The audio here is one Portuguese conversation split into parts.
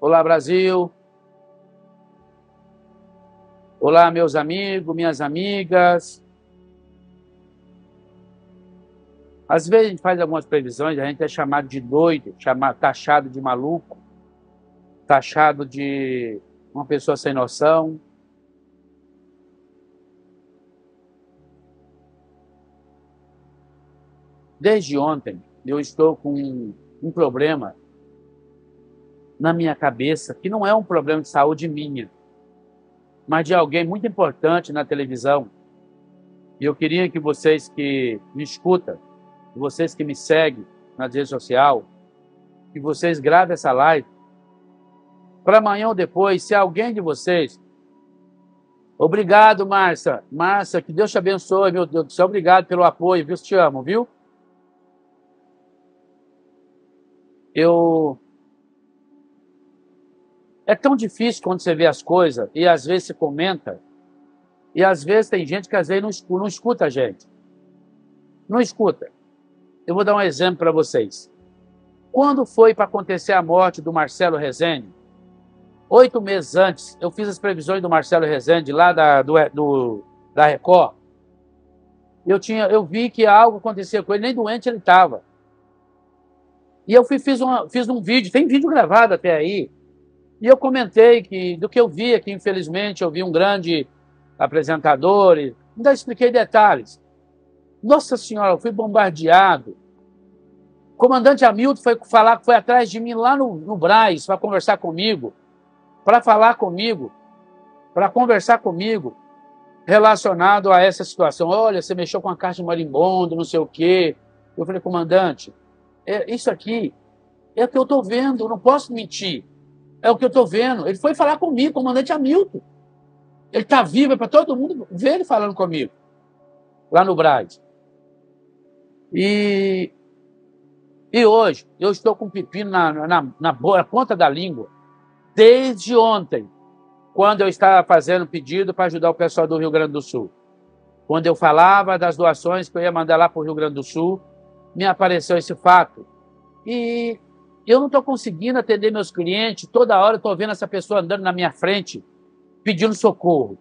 Olá, Brasil. Olá, meus amigos, minhas amigas. Às vezes a gente faz algumas previsões, a gente é chamado de doido, taxado de maluco, taxado de uma pessoa sem noção. Desde ontem, eu estou com um problema na minha cabeça, que não é um problema de saúde minha, mas de alguém muito importante na televisão. E eu queria que vocês que me escutam, vocês que me seguem nas redes sociais, que vocês gravem essa live, para amanhã ou depois, se alguém de vocês... Obrigado, Márcia. Márcia, que Deus te abençoe, meu Deus do céu. Obrigado pelo apoio, viu? Te amo, viu? É tão difícil quando você vê as coisas e às vezes se comenta e às vezes tem gente que às vezes não escuta a gente. Não escuta. Eu vou dar um exemplo para vocês. Quando foi para acontecer a morte do Marcelo Rezende, 8 meses antes, eu fiz as previsões do Marcelo Rezende lá da Record. Eu vi que algo acontecia com ele, nem doente ele estava. E eu fiz um vídeo, tem vídeo gravado até aí, e eu comentei do que eu via, que infelizmente eu vi um grande apresentador, e ainda expliquei detalhes. Nossa Senhora, eu fui bombardeado. O comandante Hamilton foi atrás de mim lá no Brás para conversar comigo, para falar comigo, para conversar comigo, relacionado a essa situação. Olha, você mexeu com a caixa de marimbondo, não sei o quê. Eu falei, comandante, isso aqui é o que eu estou vendo, eu não posso mentir. É o que eu estou vendo. Ele foi falar comigo, comandante Hamilton. Ele está vivo, é para todo mundo ver ele falando comigo, lá no Brás. E hoje, eu estou com um pepino na ponta da língua, desde ontem, quando eu estava fazendo pedido para ajudar o pessoal do Rio Grande do Sul. Quando eu falava das doações que eu ia mandar lá para o Rio Grande do Sul, me apareceu esse fato. E eu não estou conseguindo atender meus clientes, toda hora eu estou vendo essa pessoa andando na minha frente, pedindo socorro.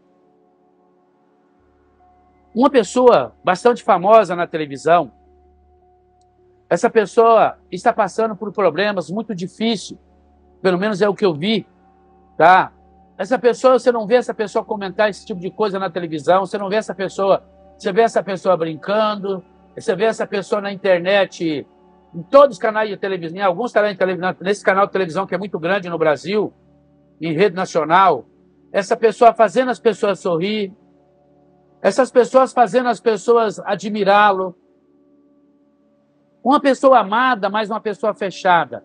Uma pessoa bastante famosa na televisão, essa pessoa está passando por problemas muito difíceis, pelo menos é o que eu vi, tá? Essa pessoa, você não vê essa pessoa comentar esse tipo de coisa na televisão, você não vê essa pessoa, você vê essa pessoa brincando, você vê essa pessoa na internet, em todos os canais de televisão, em alguns canais de televisão, nesse canal de televisão que é muito grande no Brasil, em rede nacional, essa pessoa fazendo as pessoas sorrir, essas pessoas fazendo as pessoas admirá-lo. Uma pessoa amada, mas uma pessoa fechada.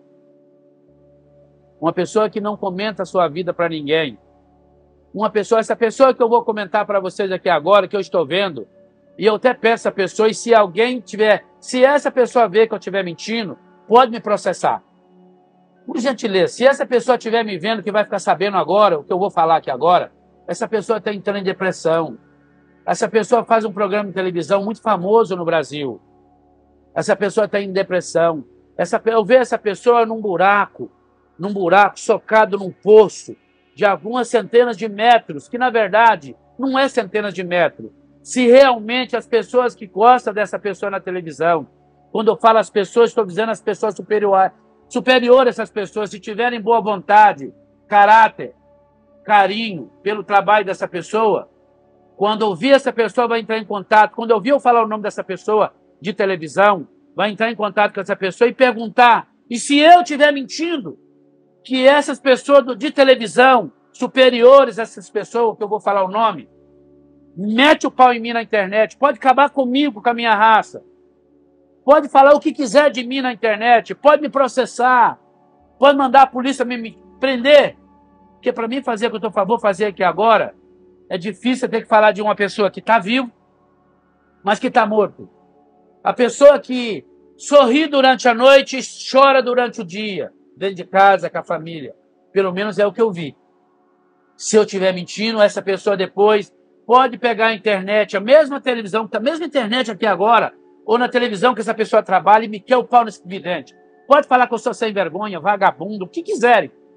Uma pessoa que não comenta a sua vida para ninguém. Essa pessoa que eu vou comentar para vocês aqui agora, que eu estou vendo, e eu até peço a pessoa, e se alguém tiver, se essa pessoa ver que eu estiver mentindo, pode me processar. Por gentileza, se essa pessoa estiver me vendo, que vai ficar sabendo agora, o que eu vou falar aqui agora, essa pessoa está entrando em depressão. Essa pessoa faz um programa de televisão muito famoso no Brasil. Essa pessoa está em depressão. Eu vejo essa pessoa num buraco, socado num poço de algumas centenas de metros, que na verdade não é centenas de metros. Se realmente as pessoas que gostam dessa pessoa na televisão, quando eu falo as pessoas, estou dizendo as pessoas superiores a essas pessoas, se tiverem boa vontade, caráter, carinho pelo trabalho dessa pessoa, quando ouvir essa pessoa vai entrar em contato, quando ouvir eu falar o nome dessa pessoa de televisão, vai entrar em contato com essa pessoa e perguntar, e se eu estiver mentindo, que essas pessoas de televisão, superiores a essas pessoas, que eu vou falar o nome, mete o pau em mim na internet, pode acabar comigo, com a minha raça, pode falar o que quiser de mim na internet, pode me processar, pode mandar a polícia me prender, porque para mim fazer o que eu vou fazer aqui agora, é difícil ter que falar de uma pessoa que está viva, mas que está morto. A pessoa que sorri durante a noite e chora durante o dia, dentro de casa, com a família. Pelo menos é o que eu vi. Se eu estiver mentindo, essa pessoa depois pode pegar a internet, a mesma televisão, a mesma internet aqui agora, ou na televisão que essa pessoa trabalha e me quer o pau nesse vidente. Pode falar que eu sou sem vergonha, vagabundo, o que quiserem.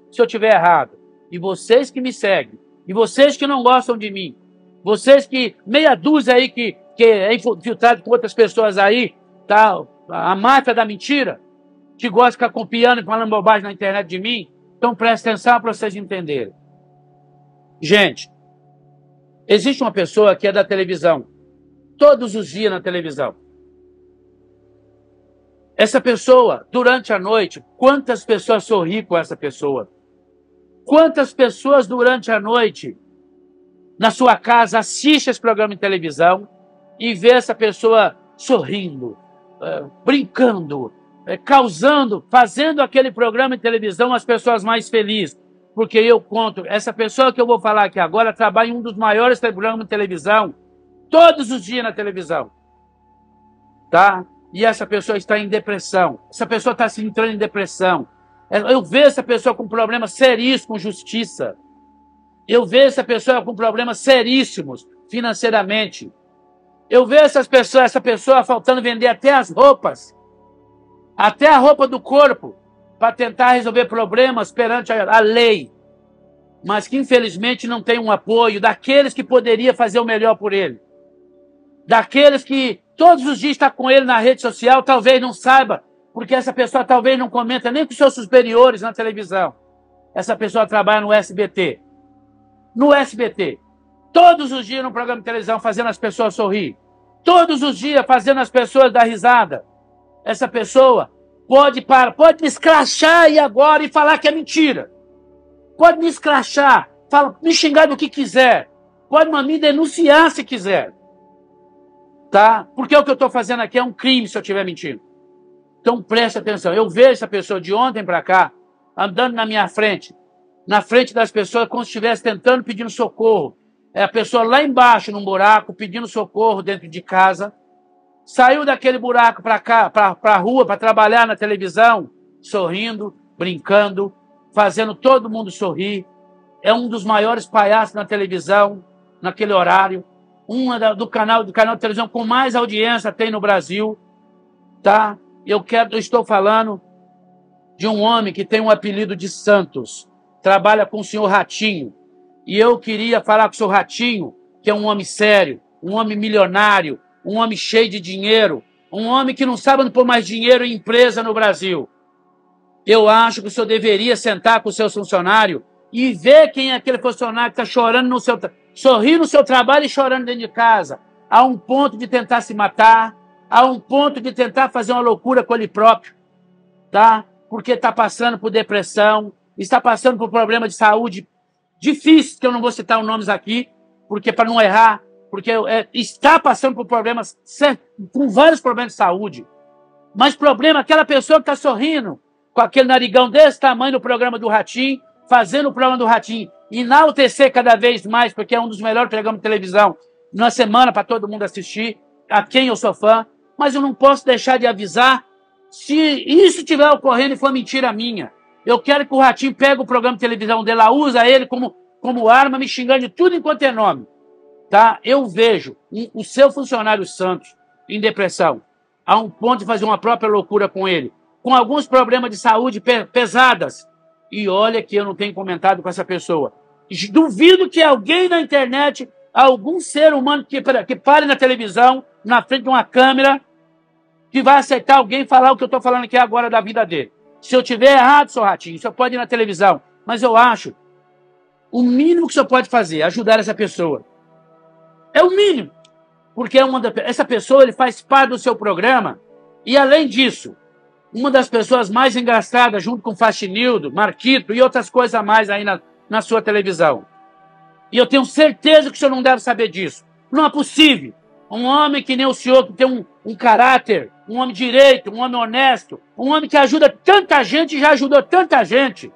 se eu estiver errado. E vocês que me seguem, e vocês que não gostam de mim, vocês que, meia dúzia aí que é infiltrado com outras pessoas aí, tá? A máfia da mentira, que gosta de ficar copiando e falando bobagem na internet de mim, então presta atenção para vocês entenderem. Gente, existe uma pessoa que é da televisão, todos os dias na televisão. Essa pessoa, durante a noite, quantas pessoas sorriem com essa pessoa? Quantas pessoas durante a noite, na sua casa, assistem esse programa de televisão e vê essa pessoa sorrindo, brincando, causando, fazendo aquele programa de televisão as pessoas mais felizes? Porque eu conto, essa pessoa que eu vou falar aqui agora trabalha em um dos maiores programas de televisão, todos os dias na televisão, tá? E essa pessoa está em depressão, essa pessoa está se entrando em depressão. Eu vejo essa pessoa com problemas seríssimos com justiça. Eu vejo essa pessoa com problemas seríssimos financeiramente. Eu vejo essa pessoa faltando vender até as roupas, até a roupa do corpo, para tentar resolver problemas perante a lei, mas que infelizmente não tem um apoio daqueles que poderia fazer o melhor por ele, daqueles que todos os dias está com ele na rede social, talvez não saiba, porque essa pessoa talvez não comenta nem com seus superiores na televisão. Essa pessoa trabalha no SBT. No SBT. Todos os dias no programa de televisão fazendo as pessoas sorrir. Todos os dias fazendo as pessoas dar risada. Essa pessoa pode me escrachar aí agora e falar que é mentira. Pode me escrachar, me xingar do que quiser. Pode me denunciar se quiser. Tá? Porque o que eu estou fazendo aqui é um crime se eu estiver mentindo. Então preste atenção. Eu vejo essa pessoa de ontem para cá andando na minha frente, na frente das pessoas, como se estivesse tentando, pedindo socorro. É a pessoa lá embaixo, num buraco, pedindo socorro dentro de casa. Saiu daquele buraco para cá, para a rua, para trabalhar na televisão, sorrindo, brincando, fazendo todo mundo sorrir. É um dos maiores palhaços na televisão, naquele horário. Do canal de televisão com mais audiência tem no Brasil. Tá? Eu estou falando de um homem que tem um apelido de Santos. Trabalha com o senhor Ratinho. E eu queria falar com o senhor Ratinho, que é um homem sério, um homem milionário, um homem cheio de dinheiro, um homem que não sabe onde pôr mais dinheiro em empresa no Brasil. Eu acho que o senhor deveria sentar com o seu funcionário e ver quem é aquele funcionário que está chorando no seu sorrindo no seu trabalho e chorando dentro de casa. A um ponto de tentar se matar, a um ponto de tentar fazer uma loucura com ele próprio, tá? Porque está passando por depressão, está passando por problema de saúde difíceis, que eu não vou citar os nomes aqui, porque para não errar, porque está passando por problemas, com vários problemas de saúde. Mas problema, aquela pessoa que está sorrindo, com aquele narigão desse tamanho no programa do Ratinho, fazendo o programa do Ratinho, enaltecer cada vez mais, porque é um dos melhores programas de televisão na semana para todo mundo assistir, a quem eu sou fã, mas eu não posso deixar de avisar se isso estiver ocorrendo e for mentira minha. Eu quero que o Ratinho pegue o programa de televisão dele, usa ele como arma, me xingando de tudo enquanto é nome. Tá? Eu vejo o seu funcionário Santos em depressão, a um ponto de fazer uma própria loucura com ele, com alguns problemas de saúde pesadas. E olha que eu não tenho comentado com essa pessoa. Duvido que alguém na internet, algum ser humano que pare na televisão, na frente de uma câmera, que vai aceitar alguém falar o que eu estou falando aqui agora da vida dele. Se eu tiver errado, seu Ratinho, o senhor pode ir na televisão. Mas eu acho, o mínimo que o senhor pode fazer é ajudar essa pessoa. É o mínimo. Porque essa pessoa ele faz parte do seu programa. E além disso, uma das pessoas mais engraçadas, junto com Faxinildo, Marquito e outras coisas a mais aí na sua televisão. E eu tenho certeza que o senhor não deve saber disso. Não é possível. Um homem que nem o senhor, que tem um caráter, um homem direito, um homem honesto, um homem que ajuda tanta gente e já ajudou tanta gente.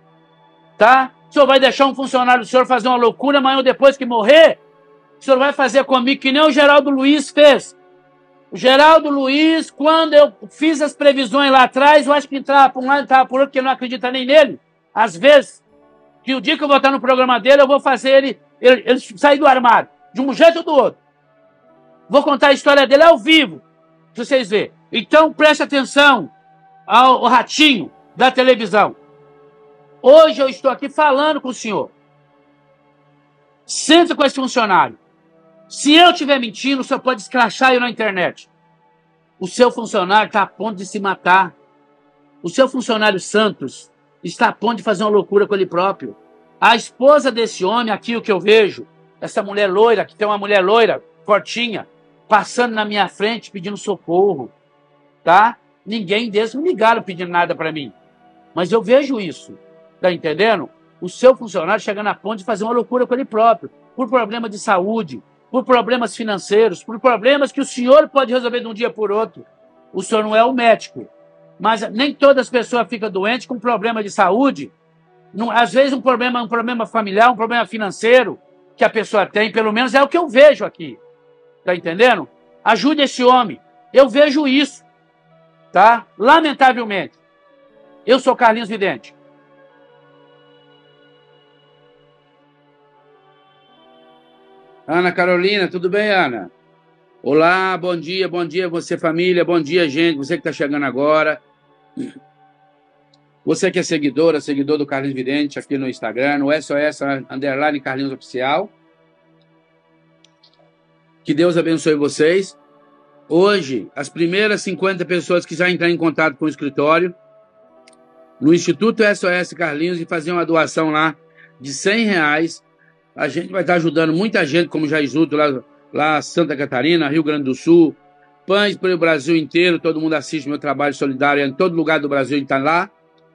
Tá? O senhor vai deixar um funcionário do senhor fazer uma loucura, amanhã ou depois que morrer, o senhor vai fazer comigo que nem o Geraldo Luiz fez. O Geraldo Luiz, quando eu fiz as previsões lá atrás, eu acho que entrava por um lado e entrava por outro, porque não acredita nem nele. Às vezes, que o dia que eu vou estar no programa dele, eu vou fazer ele sair do armário, de um jeito ou do outro. Vou contar a história dele ao vivo, para vocês verem. Então, preste atenção ao Ratinho da televisão. Hoje eu estou aqui falando com o senhor. Senta com esse funcionário. Se eu estiver mentindo, o senhor pode escrachar eu na internet. O seu funcionário está a ponto de se matar. O seu funcionário Santos está a ponto de fazer uma loucura com ele próprio. A esposa desse homem, aqui o que eu vejo, essa mulher loira, que tem uma mulher loira, fortinha, passando na minha frente pedindo socorro, tá? Ninguém desses me ligaram pedindo nada para mim. Mas eu vejo isso, tá entendendo? O seu funcionário chegando a ponto de fazer uma loucura com ele próprio, por problema de saúde, por problemas financeiros, por problemas que o senhor pode resolver de um dia por outro. O senhor não é o médico, mas nem todas as pessoas ficam doentes com problema de saúde. Às vezes um problema familiar, um problema financeiro que a pessoa tem, pelo menos é o que eu vejo aqui. Tá entendendo? Ajude esse homem. Eu vejo isso, tá? Lamentavelmente. Eu sou Carlinhos Vidente. Ana Carolina, tudo bem, Ana? Olá, bom dia você família, bom dia gente, você que está chegando agora. Você que é seguidor do Carlinhos Vidente aqui no Instagram, no SOS_ Carlinhos Oficial. Que Deus abençoe vocês. Hoje, as primeiras 50 pessoas que já entraram em contato com o escritório, no Instituto SOS Carlinhos, e fazer uma doação lá de R$100, a gente vai estar ajudando muita gente, como já ajudo lá Santa Catarina, Rio Grande do Sul, pães pelo Brasil inteiro, todo mundo assiste meu trabalho solidário em todo lugar do Brasil e está lá.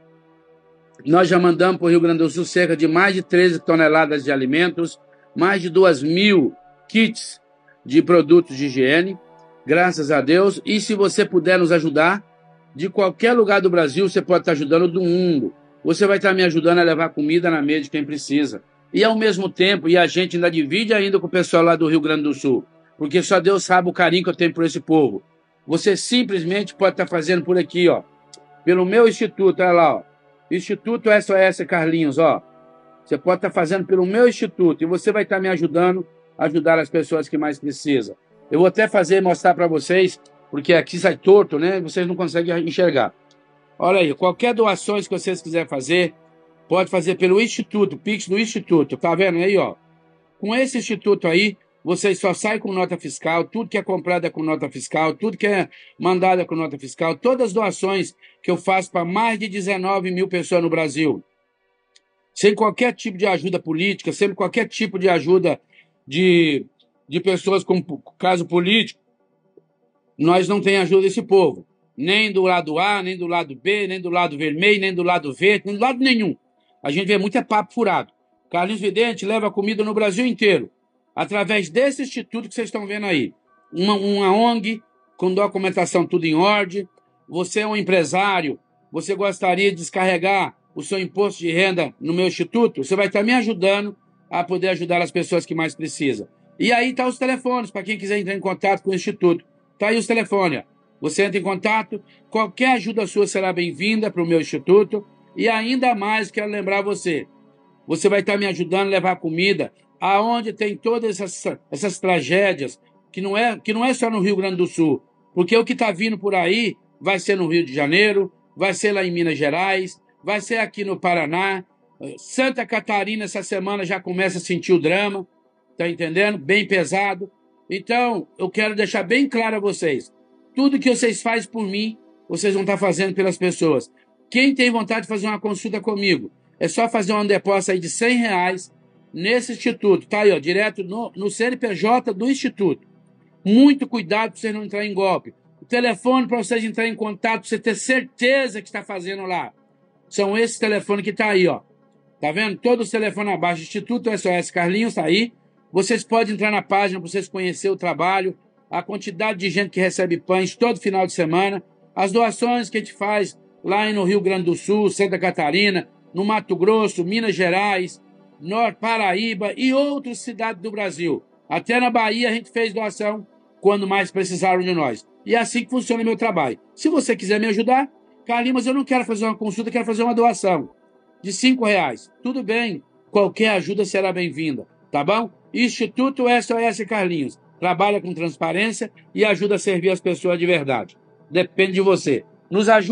Nós já mandamos para o Rio Grande do Sul cerca de mais de 13 toneladas de alimentos, mais de 2.000 kits de produtos de higiene, graças a Deus. E se você puder nos ajudar, de qualquer lugar do Brasil, você pode estar ajudando do mundo. Você vai estar me ajudando a levar comida na mesa de quem precisa. E ao mesmo tempo, e a gente ainda divide ainda com o pessoal lá do Rio Grande do Sul, porque só Deus sabe o carinho que eu tenho por esse povo. Você simplesmente pode estar fazendo por aqui, ó, pelo meu instituto, olha lá, ó, Instituto SOS Carlinhos, ó. Você pode estar fazendo pelo meu instituto e você vai estar me ajudando a ajudar as pessoas que mais precisam. Eu vou até mostrar para vocês, porque aqui sai torto, né? Vocês não conseguem enxergar. Olha aí, qualquer doações que vocês quiserem fazer, pode fazer pelo Instituto, Pix do Instituto. Tá vendo aí, ó? Com esse Instituto aí, vocês só saem com nota fiscal, tudo que é comprado é com nota fiscal, tudo que é mandado é com nota fiscal, todas as doações que eu faço para mais de 19.000 pessoas no Brasil, sem qualquer tipo de ajuda política, sem qualquer tipo de ajuda de pessoas com caso político, nós não temos ajuda desse povo. Nem do lado A, nem do lado B, nem do lado vermelho, nem do lado verde, nem do lado nenhum. A gente vê muito papo furado. Carlinhos Vidente leva comida no Brasil inteiro, através desse instituto que vocês estão vendo aí. Uma ONG, com documentação tudo em ordem. Você é um empresário, você gostaria de descarregar o seu imposto de renda no meu instituto? Você vai estar me ajudando a poder ajudar as pessoas que mais precisam. E aí tá os telefones, para quem quiser entrar em contato com o instituto. Tá aí os telefones. Você entra em contato, qualquer ajuda sua será bem-vinda para o meu instituto. E ainda mais, quero lembrar você vai estar me ajudando a levar comida aonde tem todas essas tragédias, que não é só no Rio Grande do Sul, porque o que está vindo por aí vai ser no Rio de Janeiro, vai ser lá em Minas Gerais, vai ser aqui no Paraná, Santa Catarina essa semana já começa a sentir o drama, tá entendendo? Bem pesado. Então, eu quero deixar bem claro a vocês, tudo que vocês fazem por mim, vocês vão estar fazendo pelas pessoas. Quem tem vontade de fazer uma consulta comigo, é só fazer um depósito aí de R$100 nesse instituto, tá aí, ó, direto no CNPJ do instituto. Muito cuidado para vocês não entrarem em golpe. O telefone para vocês entrarem em contato, para você ter certeza que está fazendo lá, são esses telefones que tá aí, ó. Tá vendo? Todos os telefones abaixo, Instituto SOS Carlinhos, tá aí. Vocês podem entrar na página para vocês conhecerem o trabalho, a quantidade de gente que recebe pães todo final de semana, as doações que a gente faz lá no Rio Grande do Sul, Santa Catarina, no Mato Grosso, Minas Gerais, Norte, Paraíba e outras cidades do Brasil. Até na Bahia a gente fez doação quando mais precisaram de nós. E é assim que funciona o meu trabalho. Se você quiser me ajudar, Carlinhos, mas eu não quero fazer uma consulta, quero fazer uma doação de R$5. Tudo bem, qualquer ajuda será bem-vinda, tá bom? Instituto SOS Carlinhos trabalha com transparência e ajuda a servir as pessoas de verdade. Depende de você. Nos ajude,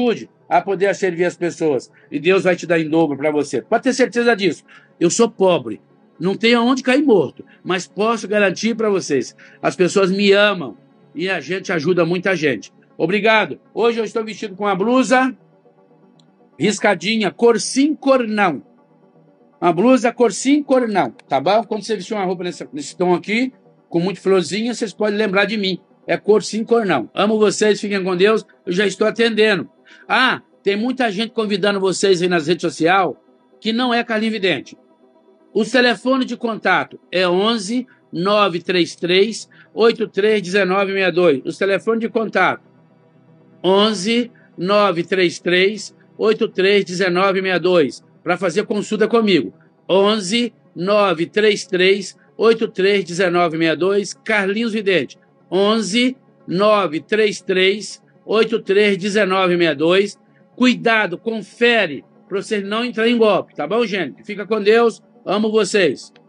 a poder servir as pessoas. E Deus vai te dar em dobro para você. Pode ter certeza disso. Eu sou pobre, não tenho aonde cair morto, mas posso garantir para vocês, as pessoas me amam e a gente ajuda muita gente. Obrigado. Hoje eu estou vestido com a blusa riscadinha, cor sim, cor não. Uma blusa cor sim, cor não, tá bom? Quando você vestir uma roupa nesse tom aqui, com muito florzinha, vocês podem lembrar de mim. É cor sim, cor não. Amo vocês, fiquem com Deus, eu já estou atendendo. Ah, tem muita gente convidando vocês aí nas redes sociais que não é Carlinhos Vidente. O telefone de contato é 11 933 83 1962. O telefone de contato 11 933 83 1962 para fazer consulta comigo. 11 933 83 1962 Carlinhos Vidente. 11 933 83 1962. Cuidado, confere para você não entrar em golpe, tá bom, gente? Fica com Deus. Amo vocês.